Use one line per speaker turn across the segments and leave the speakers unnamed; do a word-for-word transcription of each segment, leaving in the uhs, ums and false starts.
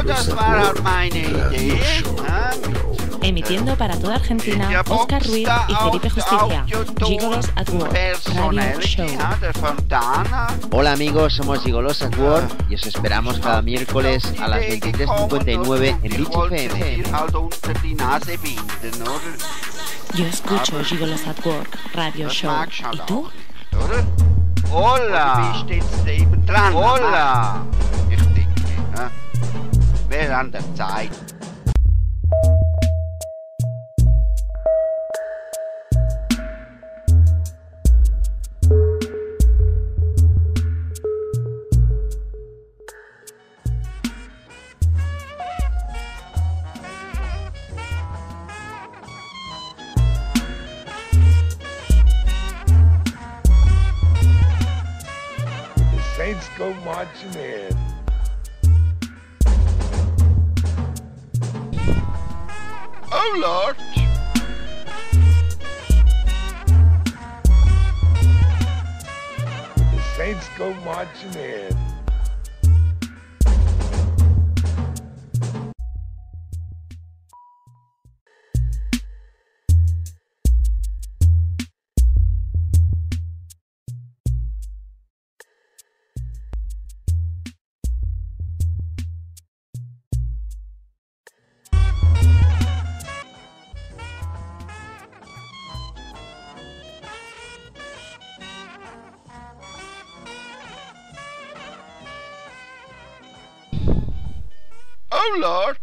das war halt meine Idee. Ja.
Emitiendo para toda Argentina, Oscar Ruiz y Felipe Justicia. Gigolos at Work, Radio Show.
De Fontana.
Hola amigos, somos Gigolos at Work y os esperamos cada miércoles a las veintitrés cincuenta y nueve en Beach F M.
Yo escucho Gigolos at Work, Radio Show. ¿Y tú?
Hola. Du bist jetzt eben dran. Hola. Richtig. Ja. Wäre an der Zeit.
Saints go marching in.
Oh Lord.
The Saints go marching in.
Oh Lord.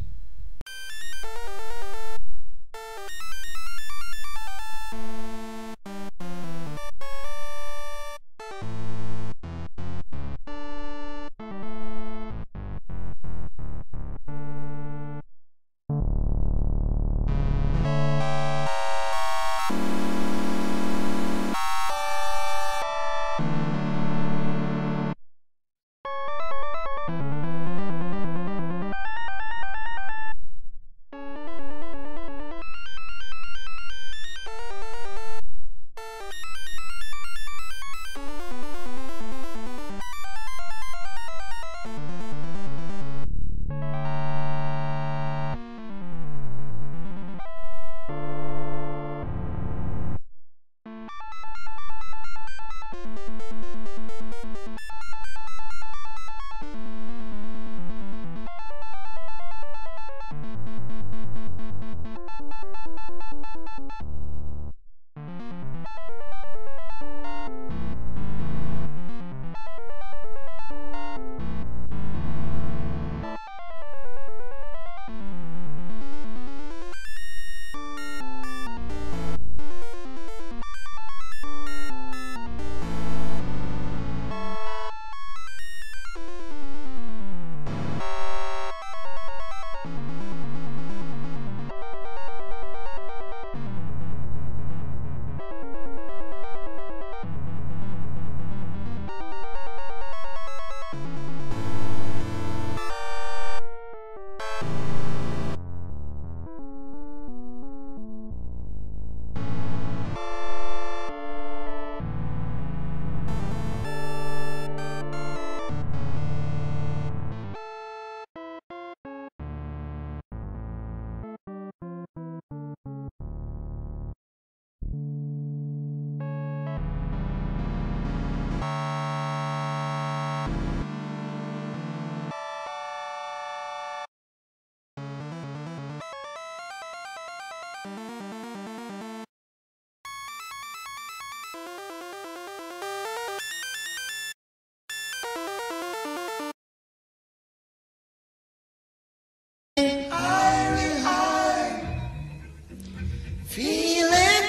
Feeling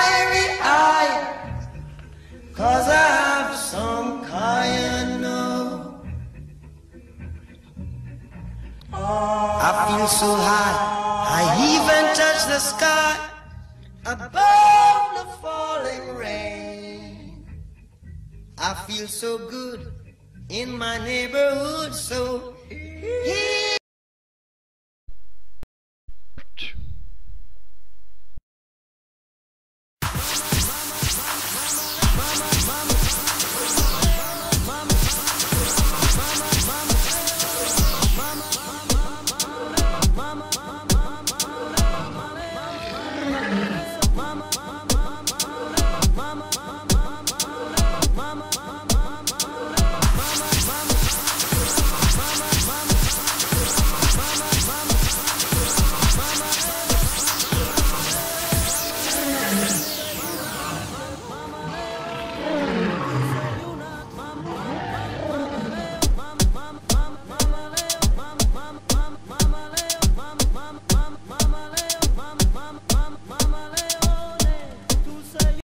irie-eyed, 'cause I have some kind of. I feel so high, I even touch the sky above the falling rain. I feel so good in my neighborhood, so here